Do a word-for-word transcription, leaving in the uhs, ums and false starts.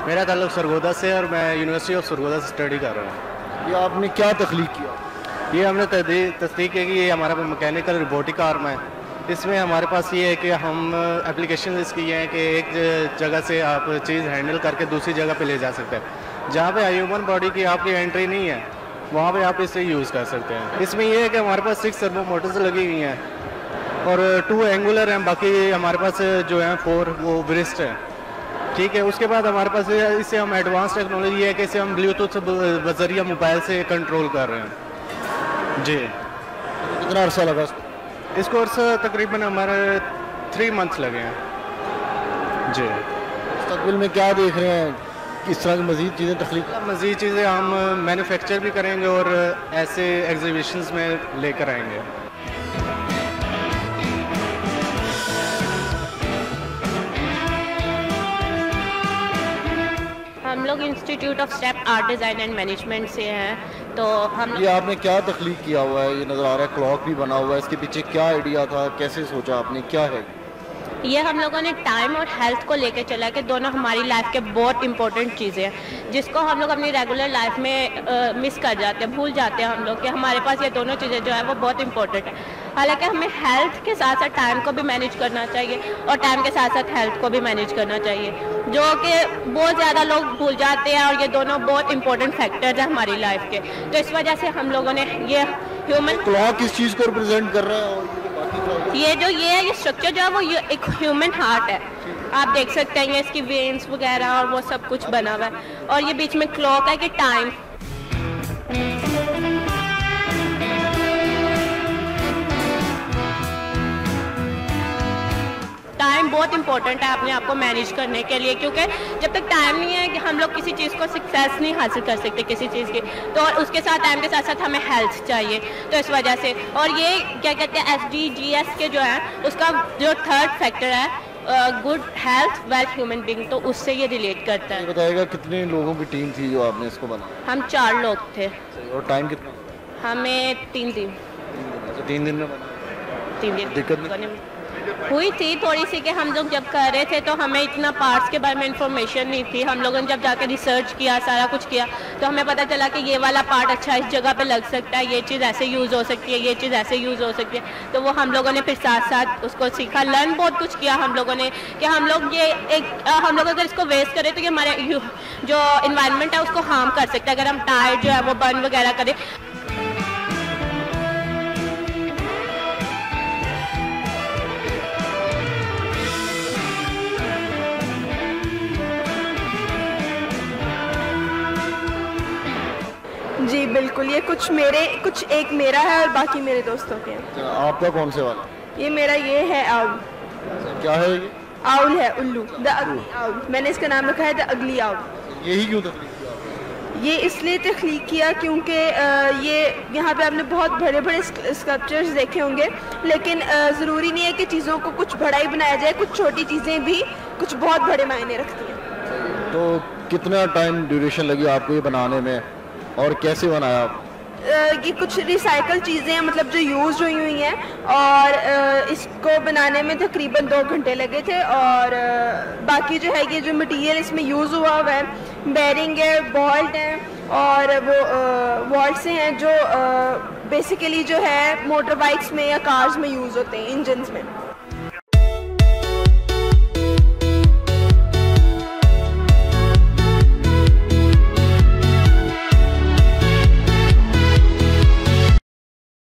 मेरा ताल्लुक सरगोदा से और मैं यूनिवर्सिटी ऑफ सरगोदा से स्टडी कर रहा हूँ। ये आपने क्या तख्लीक किया? ये हमने तस्दीक की कि ये हमारा मैकेनिकल रोबोटिक आर्म है। इसमें हमारे पास ये है कि हम एप्लीकेशन इसकी ये है कि एक जगह से आप चीज़ हैंडल करके दूसरी जगह पे ले जा सकते हैं। जहाँ पे ह्यूमन बॉडी की आपकी एंट्री नहीं है वहाँ पे आप इसे यूज़ कर सकते हैं। इसमें ये है कि हमारे पास सिक्स सर्वो मोटर्स लगी हुई हैं और टू एंगुलर हैं, बाकी हमारे पास जो है फोर वो ब्रिस्ट है। ठीक है, उसके बाद हमारे पास इससे हम एडवांस टेक्नोलॉजी है कि इसे हम ब्लूटूथ बजरिया मोबाइल से कंट्रोल कर रहे हैं। जी, कितना अर्सा लगा इसको? इस कोर्स तकरीबन हमारे थ्री मंथ्स लगे हैं। जी, मुस्तकबिल में क्या देख रहे हैं, किस तरह की मज़ीद चीज़ें तख्लीक? मज़ीद चीज़ें हम मैन्युफैक्चर भी करेंगे और ऐसे एग्जीबिशंस में लेकर आएंगे। हम लोग institute of step art design and management से हैं। तो हम ये आपने क्या तख्लीक किया हुआ है? ये नज़र आ रहा है क्लॉक भी बना हुआ है, इसके पीछे क्या आइडिया था, कैसे सोचा आपने, क्या है ये? हम लोगों ने टाइम और हेल्थ को लेकर चला कि दोनों हमारी लाइफ के बहुत इंपॉर्टेंट चीज़ें हैं जिसको हम लोग अपनी रेगुलर लाइफ में मिस कर जाते हैं, भूल जाते हैं हम लोग कि हमारे पास ये दोनों चीज़ें जो है वो बहुत इंपॉर्टेंट है। हालांकि हमें हेल्थ के साथ साथ टाइम को भी मैनेज करना चाहिए और टाइम के साथ साथ हेल्थ को भी मैनेज करना चाहिए, जो कि बहुत ज़्यादा लोग भूल जाते हैं और ये दोनों बहुत इंपॉर्टेंट फैक्टर्स हैं हमारी लाइफ के। तो इस वजह से हम लोगों ने ये ह्यूमन क्लॉक किस चीज़ को रिप्रेजेंट कर रहा है और ये जो ये है ये स्ट्रक्चर जो है वो ये एक ह्यूमन हार्ट है। आप देख सकते हैं इसकी वेन्स वगैरह और वो सब कुछ बना हुआ है और ये बीच में क्लॉक है कि टाइम। टाइम बहुत इंपॉर्टेंट है अपने आप को मैनेज करने के लिए, क्योंकि जब तक टाइम नहीं है कि हम लोग किसी चीज़ को सक्सेस नहीं हासिल कर सकते किसी चीज़ की। तो और उसके साथ टाइम के साथ साथ हमें हेल्थ चाहिए। तो इस वजह से और ये क्या कहते हैं एस डी जी एस के जो है उसका जो थर्ड फैक्टर है good health well human being, तो उससे ये रिलेट करता है। बताएगा कितने लोगों की टीम थी जो आपने इसको बनाया? हम चार लोग थे। और टाइम कितना? हमें तीन दिन तीन दिन में बना? तीन दिन दिक्कत नहीं हुई थी थोड़ी सी कि हम लोग जब कर रहे थे तो हमें इतना पार्ट्स के बारे में इंफॉर्मेशन नहीं थी। हम लोगों ने जब जाकर रिसर्च किया, सारा कुछ किया, तो हमें पता चला कि ये वाला पार्ट अच्छा इस जगह पे लग सकता है, ये चीज़ ऐसे यूज़ हो सकती है, ये चीज़ ऐसे यूज़ हो सकती है। तो वो हम लोगों ने फिर साथ साथ उसको सीखा, लर्न बहुत कुछ किया हम लोगों ने कि हम लोग ये एक हम लोग अगर इसको वेस्ट करें तो ये हमारे जो इन्वायरमेंट है उसको हार्म कर सकता है अगर हम टायर जो है वो बर्न वगैरह करें। जी बिल्कुल, ये कुछ मेरे कुछ एक मेरा है और बाकी मेरे दोस्तों के हैं। आपका कौन से वाला? ये मेरा ये है आउल। क्या है ये? आउल है, उल्लू, द अगली आउल। मैंने इसका नाम रखा है द अगली आउल। यही क्यों तख्लीक किया? ये इसलिए तख्लीक किया क्योंकि ये यहाँ पे आपने बहुत बड़े बड़े स्कल्पचर्स देखे होंगे, लेकिन ज़रूरी नहीं है कि चीज़ों को कुछ बड़ा ही बनाया जाए, कुछ छोटी चीज़ें भी कुछ बहुत बड़े मायने रखती हैं। तो कितना टाइम ड्यूरेशन लगी आपको ये बनाने में और कैसे बनाया आप? ये कुछ रिसाइकल चीज़ें हैं, मतलब जो यूज़ हुई हुई हैं, और इसको बनाने में तकरीबन दो घंटे लगे थे। और बाकी जो है ये जो मटेरियल इसमें यूज़ हुआ हुआ है बेरिंग है, बॉल्ट हैं और वो वॉल्ट से हैं जो बेसिकली जो है मोटर बाइक्स में या कार्स में यूज़ होते हैं, इंजन्स में।